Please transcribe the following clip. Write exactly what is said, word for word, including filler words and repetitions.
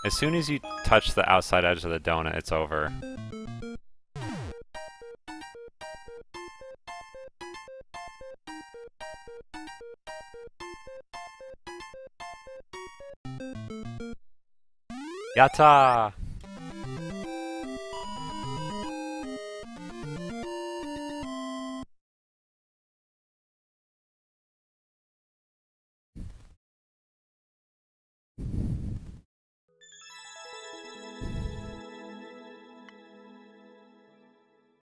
As soon as you touch the outside edge of the donut, it's over. Yatta!